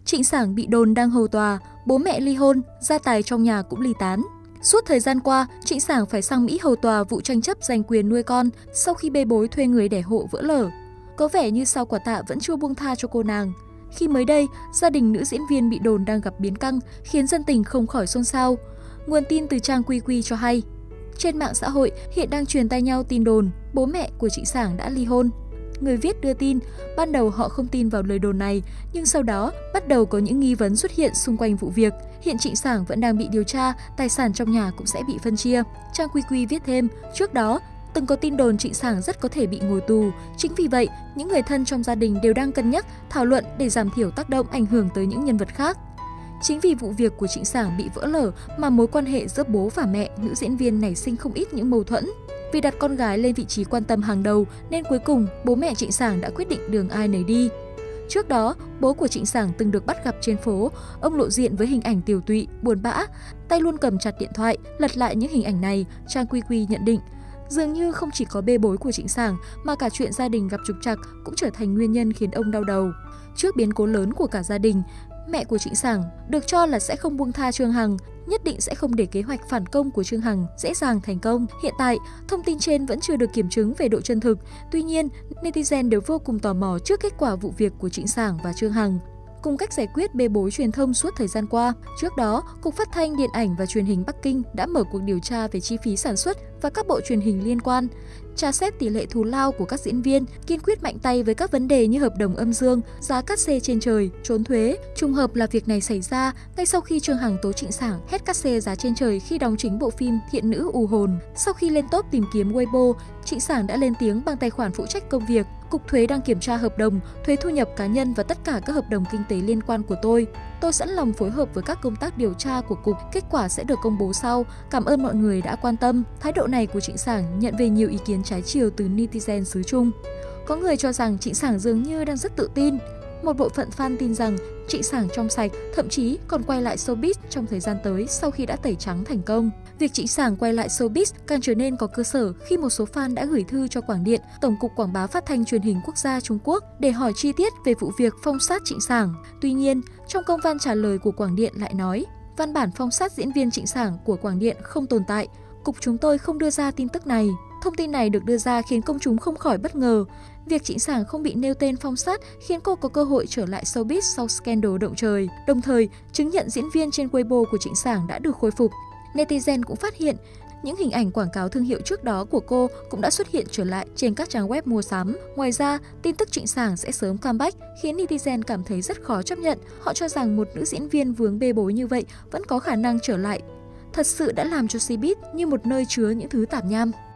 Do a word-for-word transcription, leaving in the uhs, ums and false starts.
Trịnh Sảng bị đồn đang hầu tòa, bố mẹ ly hôn, gia tài trong nhà cũng ly tán. Suốt thời gian qua, Trịnh Sảng phải sang Mỹ hầu tòa vụ tranh chấp giành quyền nuôi con sau khi bê bối thuê người đẻ hộ vỡ lở. Có vẻ như Sao Quả Tạ vẫn chưa buông tha cho cô nàng. Khi mới đây, gia đình nữ diễn viên bị đồn đang gặp biến căng, khiến dân tình không khỏi xôn xao. Nguồn tin từ trang Quy Quy cho hay, trên mạng xã hội hiện đang truyền tai nhau tin đồn bố mẹ của Trịnh Sảng đã ly hôn. Người viết đưa tin, ban đầu họ không tin vào lời đồn này, nhưng sau đó bắt đầu có những nghi vấn xuất hiện xung quanh vụ việc. Hiện Trịnh Sảng vẫn đang bị điều tra, tài sản trong nhà cũng sẽ bị phân chia. Trang Quy Quy viết thêm, trước đó, từng có tin đồn Trịnh Sảng rất có thể bị ngồi tù. Chính vì vậy, những người thân trong gia đình đều đang cân nhắc, thảo luận để giảm thiểu tác động ảnh hưởng tới những nhân vật khác. Chính vì vụ việc của Trịnh Sảng bị vỡ lở mà mối quan hệ giữa bố và mẹ nữ diễn viên nảy sinh không ít những mâu thuẫn. Vì đặt con gái lên vị trí quan tâm hàng đầu nên cuối cùng bố mẹ Trịnh Sảng đã quyết định đường ai nấy đi. Trước đó, bố của Trịnh Sảng từng được bắt gặp trên phố, ông lộ diện với hình ảnh tiều tụy, buồn bã, tay luôn cầm chặt điện thoại, lật lại những hình ảnh này, Trang Quy Quy nhận định. Dường như không chỉ có bê bối của Trịnh Sảng mà cả chuyện gia đình gặp trục trặc cũng trở thành nguyên nhân khiến ông đau đầu. Trước biến cố lớn của cả gia đình, mẹ của Trịnh Sảng được cho là sẽ không buông tha Trương Hằng, nhất định sẽ không để kế hoạch phản công của Trương Hằng dễ dàng thành công. Hiện tại, thông tin trên vẫn chưa được kiểm chứng về độ chân thực. Tuy nhiên, netizen đều vô cùng tò mò trước kết quả vụ việc của Trịnh Sảng và Trương Hằng, cùng cách giải quyết bê bối truyền thông suốt thời gian qua. Trước đó, Cục Phát thanh, Điện ảnh và Truyền hình Bắc Kinh đã mở cuộc điều tra về chi phí sản xuất và các bộ truyền hình liên quan, tra xét tỷ lệ thù lao của các diễn viên, kiên quyết mạnh tay với các vấn đề như hợp đồng âm dương, giá cát xê trên trời, trốn thuế. Trùng hợp là việc này xảy ra ngay sau khi Trương Hằng tố Trịnh Sảng hét cát xê giá trên trời khi đóng chính bộ phim Thiện nữ u hồn. Sau khi lên top tìm kiếm Weibo, Trịnh Sảng đã lên tiếng bằng tài khoản phụ trách công việc. Cục thuế đang kiểm tra hợp đồng, thuế thu nhập cá nhân và tất cả các hợp đồng kinh tế liên quan của tôi. Tôi sẵn lòng phối hợp với các công tác điều tra của Cục, kết quả sẽ được công bố sau. Cảm ơn mọi người đã quan tâm. Thái độ này của Trịnh Sảng nhận về nhiều ý kiến trái chiều từ netizen xứ Trung. Có người cho rằng Trịnh Sảng dường như đang rất tự tin. Một bộ phận fan tin rằng Trịnh Sảng trong sạch, thậm chí còn quay lại showbiz trong thời gian tới sau khi đã tẩy trắng thành công. Việc Trịnh Sảng quay lại showbiz càng trở nên có cơ sở khi một số fan đã gửi thư cho Quảng Điện, Tổng cục Quảng bá Phát thanh Truyền hình Quốc gia Trung Quốc để hỏi chi tiết về vụ việc phong sát Trịnh Sảng. Tuy nhiên, trong công văn trả lời của Quảng Điện lại nói, văn bản phong sát diễn viên Trịnh Sảng của Quảng Điện không tồn tại. Cục chúng tôi không đưa ra tin tức này. Thông tin này được đưa ra khiến công chúng không khỏi bất ngờ. Việc Trịnh Sảng không bị nêu tên phong sát khiến cô có cơ hội trở lại showbiz sau scandal động trời. Đồng thời, chứng nhận diễn viên trên Weibo của Trịnh Sảng đã được khôi phục. Netizen cũng phát hiện những hình ảnh quảng cáo thương hiệu trước đó của cô cũng đã xuất hiện trở lại trên các trang web mua sắm. Ngoài ra, tin tức Trịnh Sảng sẽ sớm comeback khiến netizen cảm thấy rất khó chấp nhận. Họ cho rằng một nữ diễn viên vướng bê bối như vậy vẫn có khả năng trở lại. Thật sự đã làm cho showbiz như một nơi chứa những thứ tạp nham.